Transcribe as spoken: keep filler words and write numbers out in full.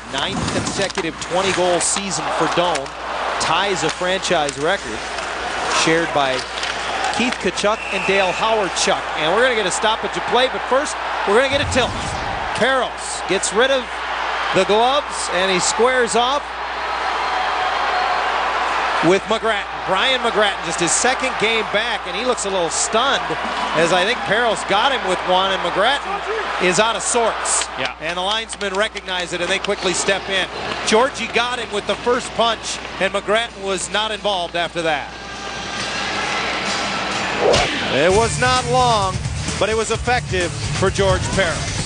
ninth consecutive twenty goal season for Doan. Ties a franchise record shared by Keith Tkachuk and Dale Howard-Chuck. And we're going to get a stoppage of play, but first we're going to get a tilt. Parros gets rid of the gloves and he squares off with McGrattan. Brian McGrattan, just his second game back, and he looks a little stunned as I think Parros got him with one, and McGrattan is out of sorts. Yeah. And the linesmen recognize it and they quickly step in. Georgie got him with the first punch, and McGrattan was not involved after that. It was not long, but it was effective for George Parros.